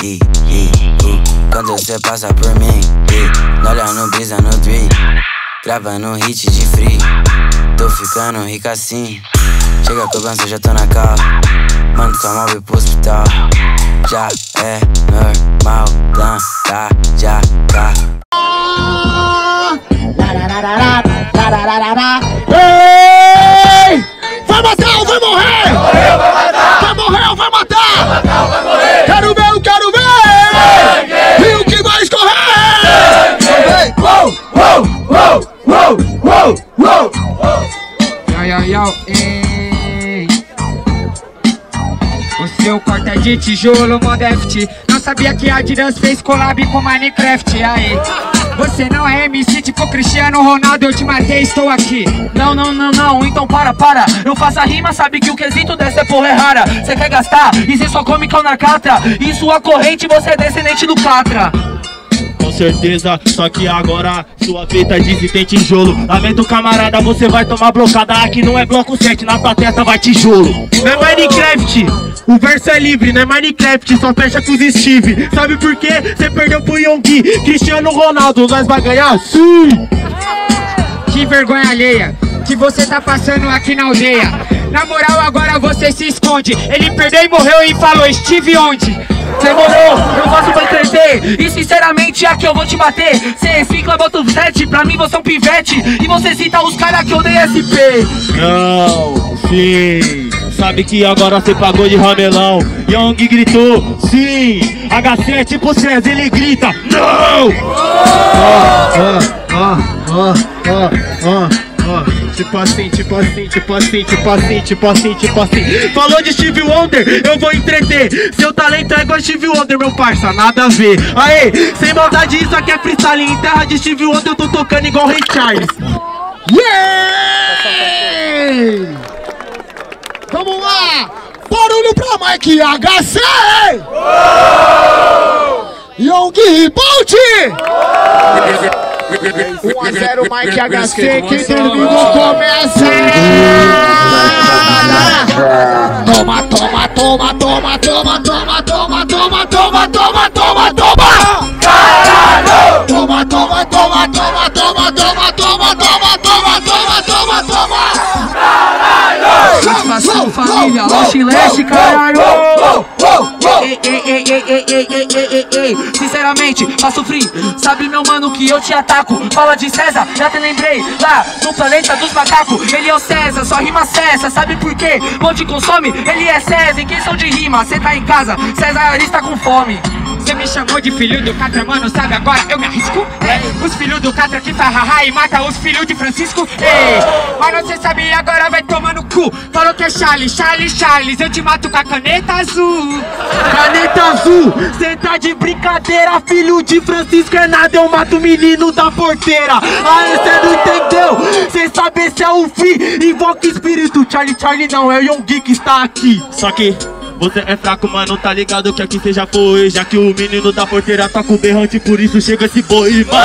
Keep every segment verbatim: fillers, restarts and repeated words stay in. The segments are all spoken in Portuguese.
e, e, e. Quando você passa por mim, e, olhando brisa no tree, gravando hit de free. Tô ficando rico assim. Chega a cobrança, já tô na cal. Mando sua móvel pro hospital. Já é normal, planta, já tá. Ei! Vai matar ou vai morrer? Vai matar! Vai morrer ou vai matar? Vai matar ou vai morrer? Quero ver, eu quero ver! E o que vai escorrer? Uou, uou, uou, uou, uou, uou! Yo, yo, yo, ei. O seu corte é de tijolo, Modeft. Não sabia que a Adidas fez collab com Minecraft, aí. Você não é M C tipo Cristiano Ronaldo, eu te matei, estou aqui. Não, não, não, não, então para, para. Eu faço a rima, sabe que o quesito dessa porra é rara. Cê quer gastar e cê só come cal na catra. Em sua corrente você é descendente do Catra. Com certeza, só que agora sua feita diz e tem tijolo. Lamento camarada, você vai tomar blocada. Aqui não é bloco sete, na tua testa vai tijolo. Não é Minecraft, o verso é livre, não é Minecraft, só fecha com os Steve. Sabe por quê? Você perdeu pro Yonggi, Cristiano Ronaldo, nós vai ganhar? Sim! Que vergonha alheia que você tá passando aqui na aldeia. Na moral agora você se esconde. Ele perdeu e morreu e falou, Steve onde? Cê morreu, eu faço pra entreter. E sinceramente aqui eu vou te bater. Cê recicla, bota o sete, pra mim você é um pivete. E você cita os caras que odeiam S P. Não, sim. Sabe que agora cê pagou de ramelão. Young gritou, sim. H sete pro César, ele grita, não! Ó, ó, ó, ó, ó, ó. Tipo assim, tipo assim, tipo assim, tipo assim, tipo assim, tipo assim. Falou de Steve Wonder, eu vou entreter. Seu talento é igual Steve Wonder, meu parça, nada a ver. Aê, sem maldade, isso aqui é freestyle. Em terra de Steve Wonder eu tô tocando igual Ray Charles. Yeah! Vamos lá! Barulho pra Mike H C! Yonggi Bolt! um a zero Mike H C, quem terminou começa! Toma, toma, toma, toma, toma, toma, toma, toma, toma, toma, toma, toma! Caralho! Toma, toma, toma, toma, toma, toma, toma, toma, toma, toma, toma, toma! Caralho! Satisfação, família, Oxe Leste, caralho! Ei, ei, ei, ei, ei, ei, ei, ei, ei, ei. Sinceramente, faço free. Sabe meu mano que eu te ataco. Fala de César, já te lembrei. Lá no planeta dos macacos, ele é o César, só rima César. Sabe por quê? Onde consome, ele é César. Em questão de rima, cê tá em casa, César está com fome. Você me chamou de filho do Catra, mano, sabe agora eu me arrisco? Ei, os filhos do Catra que faz haha e mata os filhos de Francisco. Ei, mas você sabe agora vai tomar no cu. Falou que é Charles, Charles, Charles, eu te mato com a caneta azul. Caneta azul, cê tá de brincadeira, filho de Francisco é nada, eu mato o menino da porteira. Aí cê não entendeu, cê sabe esse é o fim, invoca espírito, Charlie, Charlie não, é o Yonggi que está aqui. Só que você é fraco, mano, tá ligado que aqui cê já foi. Já que o menino da porteira tá com berrante, por isso chega esse boi, mano.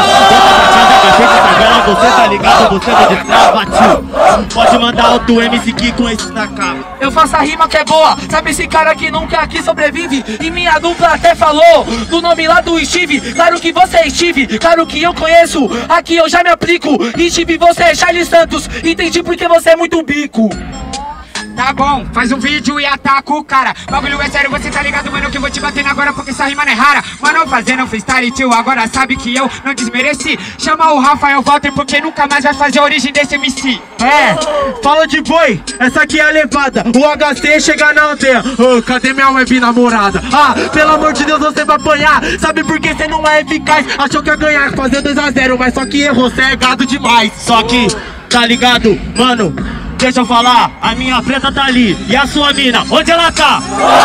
Você tá ligado, você vai destrava, tio. Pode mandar outro M C Ki com esse na cara. Eu faço a rima que é boa, sabe esse cara que nunca aqui sobrevive. E minha dupla até falou do nome lá do Steve. Claro que você é Steve, claro que eu conheço. Aqui eu já me aplico. E Steve, você é Charles Santos. Entendi porque você é muito bico. Tá bom, faz um vídeo e ataca o cara. Bagulho é sério, você tá ligado, mano, que eu vou te bater agora porque essa rima não é rara. Mano, fazendo um freestyle, tio, agora sabe que eu não desmereci. Chama o Rafael Walter porque nunca mais vai fazer a origem desse M C. É, fala de boi, essa aqui é a levada. O H C chega na aldeia. Oh, cadê minha web namorada? Ah, pelo amor de Deus, você vai apanhar. Sabe por que você não é eficaz? Achou que ia ganhar, fazer dois a zero, mas só que errou, você é gado demais. Só que, tá ligado, mano? Deixa eu falar, a minha preta tá ali. E a sua mina, onde ela tá?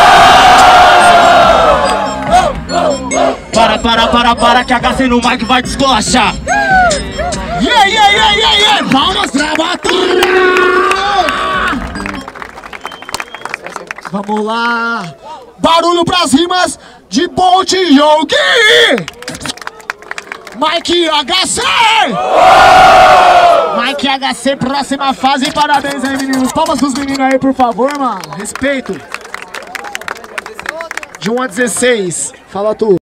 Para, para, para, para, que H C no mic vai descolachar. Yeah, yeah, yeah, yeah, yeah! Palmas pra batalha! Vamos lá! Barulho pras rimas de Bolt e Yonggi! Mike H C! Mike H C, próxima fase, parabéns aí, meninos. Palmas pros meninos aí, por favor, mano. Respeito. De um a dezesseis. Fala tu.